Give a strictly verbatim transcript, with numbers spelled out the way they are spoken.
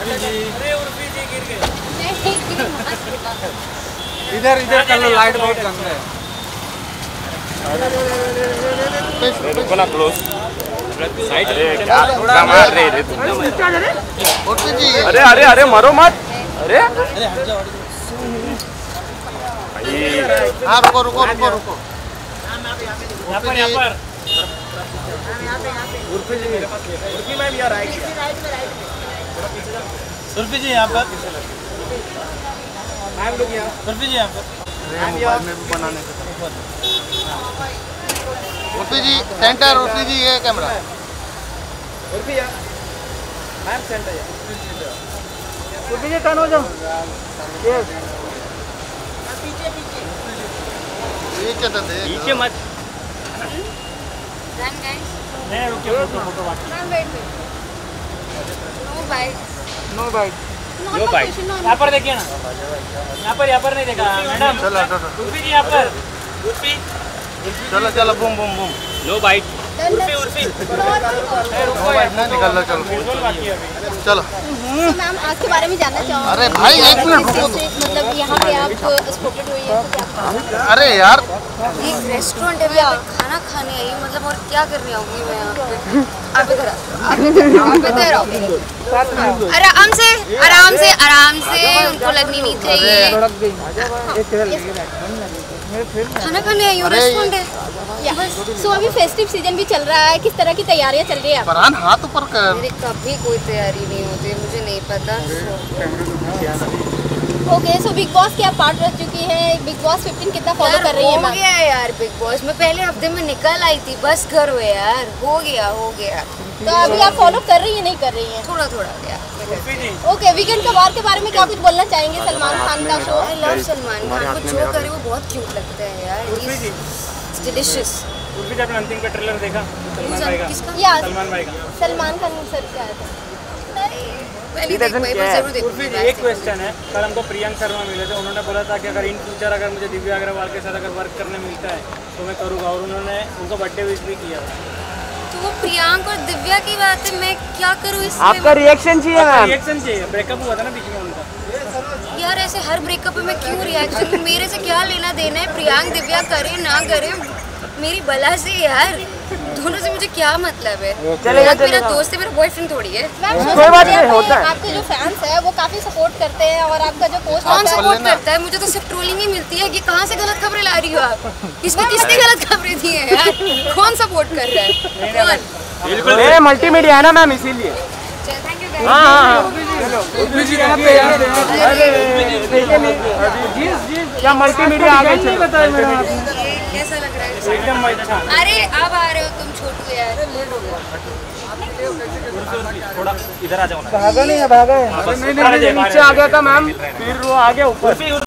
इधर इधर कर लो, लाइट बहुत गंदा है। रुको ना क्लोज। अरे क्या क्या मार रहे रे तुम? अरे अरे अरे मरो मत। अरे हाँ रुको रुको रुको रुको। यहाँ पर यहाँ पर उर्फी जी, उर्फी मैम यार राइट सुल्फी जी यहाँ पर, मैम लोग यहाँ, सुल्फी जी यहाँ पर। मोबाइल में भी बनाने का। उर्फी जी सेंटर, उर्फी जी ये कैमरा। उर्फी यार मैम सेंटर यार। उर्फी जी टर्न हो जाओ। यस पीछे पीछे पीछे तो दे पीछे मत। Done guys. नहीं रुकिए, फोटो फोटो बाकी। Ma'am wait wait. No bite. No bite. No bite. यहाँ पर देखिए ना, यहाँ पर यहाँ पर नहीं देखा मैडम। चलो चलो उर्फी जी यहाँ पर, उर्फी चलो चलो boom boom boom. No bite. Urfi Urfi no bite ना निकल लो, चलो बाकी है अभी। चलो। मैम आज के बारे में जानना चाहूँगी। अरे भाई एक मिनट रुको तो। मतलब यहाँ पे आप स्पॉटेड हुई है तो क्या? अरे यार एक रेस्टोरेंट है, मैं खाना खाने आई हूँ, मतलब और क्या करने आऊँगी मैं यहाँ पे? आप इधर आओ, आप इधर आओ। आराम से आराम से आराम से, उनको लगनी नहीं चाहिए। खाना खाने आई हूँ, रेस्टोरेंट है। सो अभी फेस्टिव सीजन भी चल रहा है, किस तरह की तैयारियां चल रही है? फरहान हाथ ऊपर कर। मेरी कभी कोई तैयारी नहीं होती, मुझे नहीं पता। ओके सो बिग बॉस की आप पार्ट रह चुकी है, बिग बॉस फिफ्टीन कितना फॉलो कर रही है? हो गया है यार बिग बॉस में, पहले हफ्ते में निकल आई थी, बस करो यार, हो गया हो गया। तो अभी आप फॉलो कर रही है नहीं कर रही है? थोड़ा थोड़ा यार। ओके वीकेंड का वार के बारे में क्या कुछ बोलना चाहेंगे? सलमान खान का शो। आई लव सलमान खान को, जो करे वो बहुत क्यूट लगता है यार, डिलीशियस। उर्फी जी आपने अंतिम का ट्रेलर देखा सलमान भाई का? या सलमान भाई का सलमान खान सर क्या है? पहले देख भाई, बस जरूर देखूंगी। उर्फी जी एक क्वेश्चन है, कल हमको प्रियंक शर्मा मिले थे, उन्होंने बोला था कि अगर इन फ्यूचर अगर मुझे दिव्या अग्रवाल के साथ अगर वर्क करने मिलता है तो मैं करूँगा, और उन्होंने उनको बर्थडे विश भी किया। तो वो प्रियांक और दिव्या की बात है, मैं क्या करूँ इसमें? आपका रिएक्शन चाहिए मैम। रिएक्शन चाहिए, ब्रेकअप हुआ था ना बीच में उनका। यार ऐसे हर ब्रेकअप में मैं क्यों रिएक्शन, मेरे से क्या लेना देना है? प्रियांक दिव्या करे ना करे मेरी बला से यार, दोनों से मुझे क्या मतलब है? चलेगा मेरा दोस्त है, मेरा बॉयफ्रेंड थोड़ी है। कोई बात नहीं, होता है। आपके जो फैंस है वो काफी सपोर्ट करते हैं, और आपका जो पोस्ट कौन सपोर्ट करता है? मुझे तो सिर्फ ट्रोलिंग ही मिलती है कि कहाँ से गलत खबरें ला रही हो आप? किसको किसने गलत खबरें दी है यार? कौन सपोर्ट कर रहा है? कौन? ये मल्टीमीडिया है ना मैम, इसीलिए। थैंक यू हाँ हाँ क्या मल्टीमीडिया आ गई? नहीं बताया मैडम आपने। कैसा लग रहा है? एकदम अच्छा। अरे अब आ रहे हो तुम छोटू यार। थोड़ा इधर आ जाओ ना। भागा नहीं है, भागा है। नीचे आ गया था मैम, फिर वो आ गया ऊपर।